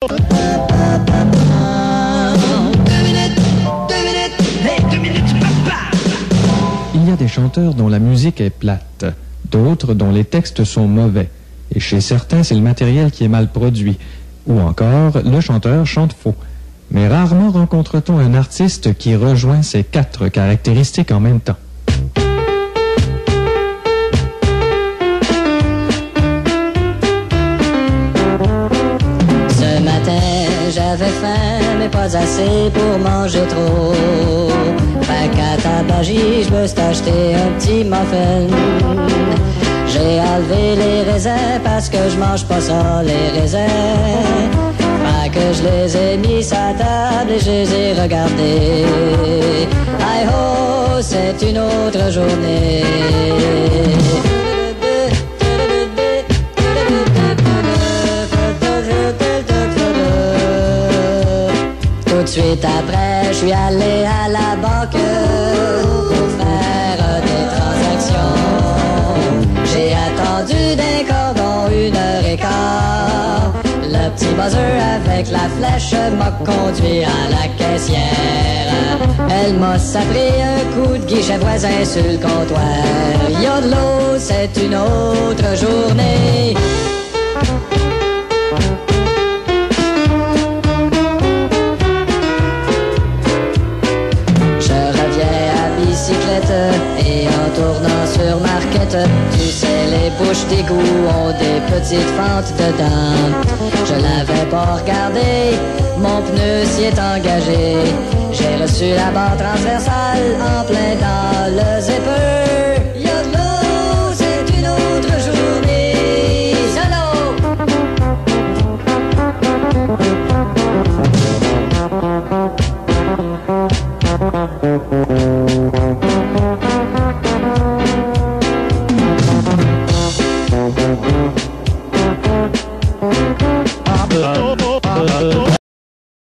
Il y a des chanteurs dont la musique est plate, d'autres dont les textes sont mauvais. Et chez certains, c'est le matériel qui est mal produit. Ou encore, le chanteur chante faux. Mais rarement rencontre-t-on un artiste qui rejoint ces 4 caractéristiques en même temps. Ce matin, j'avais faim, mais pas assez pour manger trop. Fait qu'à tabagie, je me suis acheté un petit muffin. J'ai enlevé les raisins parce que je mange pas ça, les raisins. Fait que je les ai mis sur la table et je les ai regardés. Hi ho, c'est une autre journée. Tout de suite après, je suis allé à la banque pour faire des transactions. J'ai attendu d'un cordon 1h15. Le petit buzzer avec la flèche m'a conduit à la caissière. Elle m'a sabré un coup de guichet voisin sur le comptoir. Y'a de l'eau, c'est une autre journée. Et en tournant sur Marquette, tu sais les bouches d'égout ont des petites fentes dedans. Je l'avais pas regardé, mon pneu s'y est engagé. J'ai reçu la barre transversale en plein dans le zipper.